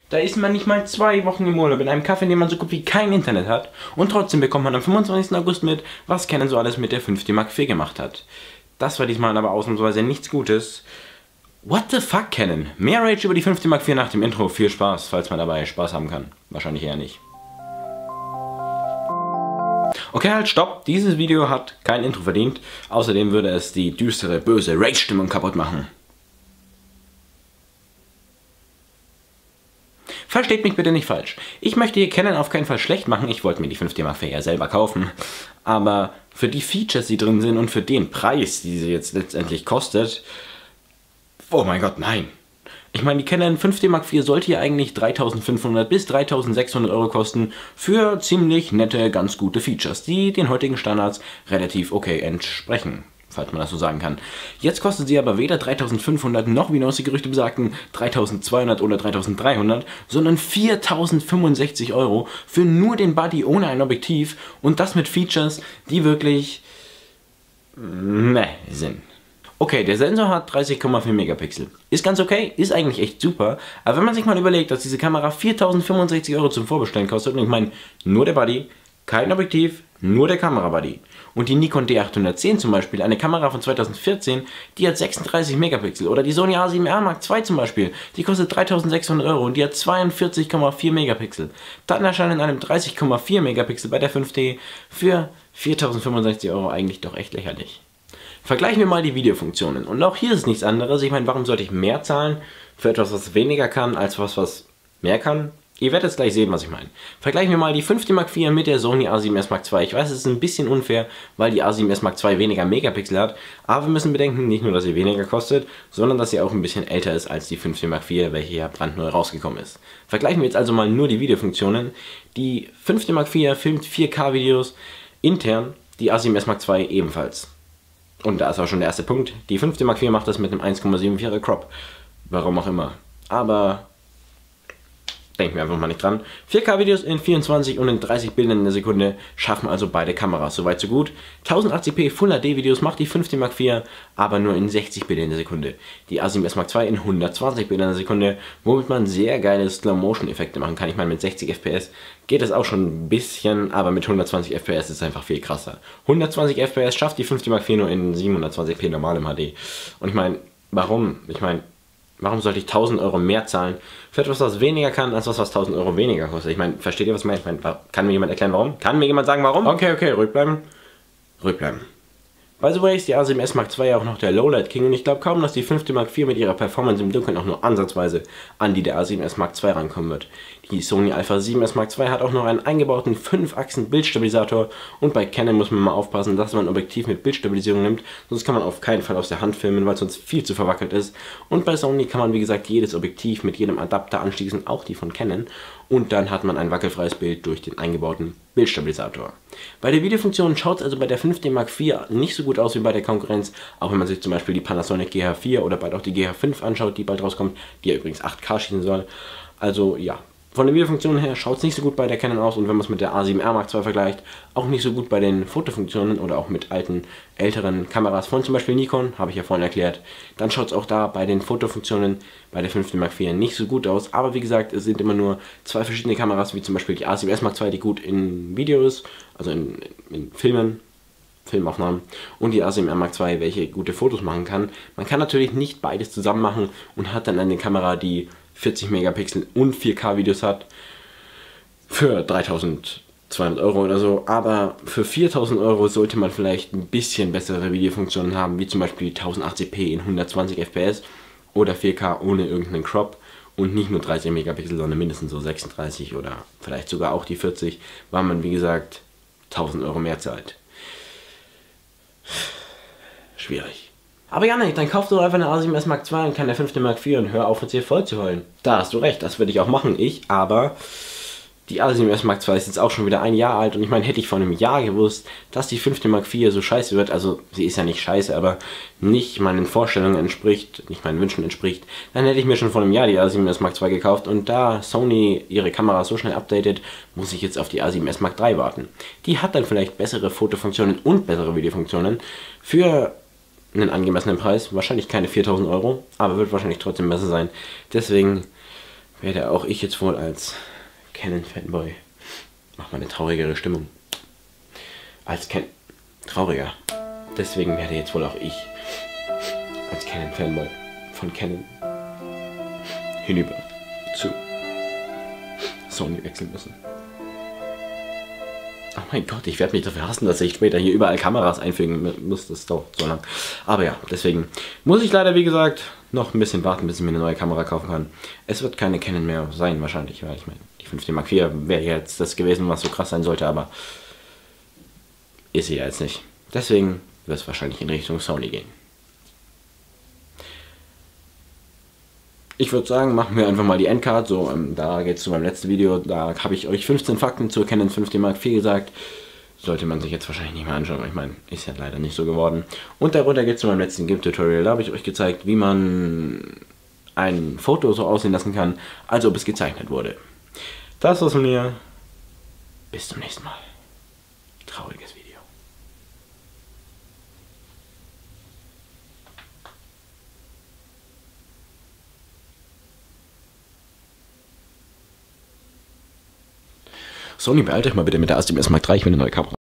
Da ist man nicht mal 2 Wochen im Urlaub in einem Café, in dem man so gut wie kein Internet hat. Und trotzdem bekommt man am 25. August mit, was Canon so alles mit der 5D Mark IV gemacht hat. Das war diesmal aber ausnahmsweise nichts Gutes. What the fuck, Canon? Mehr Rage über die 5D Mark IV nach dem Intro. Viel Spaß, falls man dabei Spaß haben kann. Wahrscheinlich eher nicht. Okay, halt, stopp. Dieses Video hat kein Intro verdient. Außerdem würde es die düstere, böse Rage-Stimmung kaputt machen. Versteht mich bitte nicht falsch. Ich möchte hier Canon auf keinen Fall schlecht machen. Ich wollte mir die 5D Mark IV ja selber kaufen. Aber für die Features, die drin sind und für den Preis, die sie jetzt letztendlich kostet... Oh mein Gott, nein. Ich meine, die Canon 5D Mark IV sollte ja eigentlich 3.500 bis 3.600 Euro kosten für ziemlich nette, ganz gute Features, die den heutigen Standards relativ okay entsprechen, falls man das so sagen kann. Jetzt kostet sie aber weder 3.500 noch, wie die Gerüchte besagten, 3.200 oder 3.300, sondern 4.065 Euro für nur den Body ohne ein Objektiv und das mit Features, die wirklich meh sind. Okay, der Sensor hat 30,4 Megapixel. Ist ganz okay, ist eigentlich echt super, aber wenn man sich mal überlegt, dass diese Kamera 4.065 Euro zum Vorbestellen kostet, und ich meine, nur der Body, kein Objektiv, nur der Kamerabody. Und die Nikon D810 zum Beispiel, eine Kamera von 2014, die hat 36 Megapixel. Oder die Sony A7R Mark II zum Beispiel, die kostet 3.600 Euro und die hat 42,4 Megapixel. Dann erscheinen einem 30,4 Megapixel bei der 5D für 4.065 Euro eigentlich doch echt lächerlich. Vergleichen wir mal die Videofunktionen. Und auch hier ist es nichts anderes. Ich meine, warum sollte ich mehr zahlen für etwas, was weniger kann, als was mehr kann? Ihr werdet jetzt gleich sehen, was ich meine. Vergleichen wir mal die 5D Mark IV mit der Sony A7S Mark II. Ich weiß, es ist ein bisschen unfair, weil die A7S Mark II weniger Megapixel hat. Aber wir müssen bedenken, nicht nur, dass sie weniger kostet, sondern dass sie auch ein bisschen älter ist als die 5D Mark IV, welche ja brandneu rausgekommen ist. Vergleichen wir jetzt also mal nur die Videofunktionen. Die 5D Mark IV filmt 4K-Videos intern, die A7S Mark II ebenfalls. Und da ist auch schon der erste Punkt. Die 5D Mark IV macht das mit einem 1,74er Crop. Warum auch immer. Aber denken wir einfach mal nicht dran. 4K-Videos in 24 und in 30 Bildern in der Sekunde schaffen also beide Kameras. Soweit so gut. 1080p Full HD-Videos macht die 5D Mark IV aber nur in 60 Bildern in der Sekunde. Die A7S Mark II in 120 Bildern in der Sekunde, womit man sehr geile Slow-Motion-Effekte machen kann. Ich meine, mit 60 FPS geht es auch schon ein bisschen, aber mit 120 FPS ist es einfach viel krasser. 120 FPS schafft die 5D Mark IV nur in 720p normalem HD. Und ich meine, warum? Warum sollte ich 1.000 Euro mehr zahlen für etwas, was weniger kann, als was 1.000 Euro weniger kostet? Ich meine, versteht ihr, was ich meine? Kann mir jemand erklären, warum? Kann mir jemand sagen, warum? Okay, ruhig bleiben. Ruhig bleiben. By the way ist die A7S Mark II ja auch noch der Lowlight King und ich glaube kaum, dass die 5D Mark IV mit ihrer Performance im Dunkeln auch nur ansatzweise an die der A7S Mark II rankommen wird. Die Sony Alpha 7S Mark II hat auch noch einen eingebauten 5-Achsen-Bildstabilisator und bei Canon muss man mal aufpassen, dass man ein Objektiv mit Bildstabilisierung nimmt, sonst kann man auf keinen Fall aus der Hand filmen, weil es sonst viel zu verwackelt ist. Und bei Sony kann man wie gesagt jedes Objektiv mit jedem Adapter anschließen, auch die von Canon, und dann hat man ein wackelfreies Bild durch den eingebauten Bildstabilisator. Bei der Videofunktion schaut es also bei der 5D Mark IV nicht so gut aus wie bei der Konkurrenz, auch wenn man sich zum Beispiel die Panasonic GH4 oder bald auch die GH5 anschaut, die bald rauskommt, die ja übrigens 8K schießen soll. Also ja, von der Videofunktion her schaut es nicht so gut bei der Canon aus und wenn man es mit der A7R Mark II vergleicht, auch nicht so gut bei den Fotofunktionen oder auch mit älteren Kameras von zum Beispiel Nikon, habe ich ja vorhin erklärt. Dann schaut es auch da bei den Fotofunktionen bei der 5D Mark IV nicht so gut aus, aber wie gesagt, es sind immer nur zwei verschiedene Kameras, wie zum Beispiel die A7S Mark II, die gut in Video ist, also in Filmaufnahmen, und die A7R Mark II, welche gute Fotos machen kann. Man kann natürlich nicht beides zusammen machen und hat dann eine Kamera, die 40 Megapixel und 4K Videos hat für 3.200 Euro oder so, aber für 4.000 Euro sollte man vielleicht ein bisschen bessere Videofunktionen haben, wie zum Beispiel 1080p in 120 FPS oder 4K ohne irgendeinen Crop und nicht nur 30 Megapixel, sondern mindestens so 36 oder vielleicht sogar auch die 40, weil man wie gesagt 1.000 Euro mehr zahlt. Schwierig. Aber ja, nee, dann kauf doch einfach eine A7S Mark II und keine 5D Mark IV und hör auf, uns hier voll zu heulen. Da hast du recht, das würde ich auch machen, aber die A7S Mark II ist jetzt auch schon wieder ein Jahr alt und ich meine, hätte ich vor einem Jahr gewusst, dass die 5D Mark IV so scheiße wird, also sie ist ja nicht scheiße, aber nicht meinen Vorstellungen entspricht, nicht meinen Wünschen entspricht, dann hätte ich mir schon vor einem Jahr die A7S Mark II gekauft und da Sony ihre Kamera so schnell updatet, muss ich jetzt auf die A7S Mark III warten. Die hat dann vielleicht bessere Fotofunktionen und bessere Videofunktionen für einen angemessenen Preis, wahrscheinlich keine 4.000 Euro, aber wird wahrscheinlich trotzdem besser sein. Deswegen werde auch ich jetzt wohl als Canon-Fanboy, mach mal eine traurigere Stimmung, als trauriger. Deswegen werde jetzt wohl auch ich als Canon-Fanboy von Canon hinüber zu Sony wechseln müssen. Oh mein Gott, ich werde mich dafür hassen, dass ich später hier überall Kameras einfügen muss. Das dauert so lang. Aber ja, deswegen muss ich leider, wie gesagt, noch ein bisschen warten, bis ich mir eine neue Kamera kaufen kann. Es wird keine Canon mehr sein, wahrscheinlich, weil ich meine, die 5D Mark IV wäre jetzt das gewesen, was so krass sein sollte, aber ist sie ja jetzt nicht. Deswegen wird es wahrscheinlich in Richtung Sony gehen. Ich würde sagen, machen wir einfach mal die Endcard. So, da geht es zu meinem letzten Video. Da habe ich euch 15 Fakten zur Canon 5D Mark IV gesagt. Sollte man sich jetzt wahrscheinlich nicht mehr anschauen. Ich meine, ist ja leider nicht so geworden. Und darunter geht es zu meinem letzten GIMP-Tutorial. Da habe ich euch gezeigt, wie man ein Foto so aussehen lassen kann, als ob es gezeichnet wurde. Das war's von mir. Bis zum nächsten Mal. Trauriges Video. Sony, beeilt euch mal bitte mit der A7S Mark III, ich will eine neue Kamera.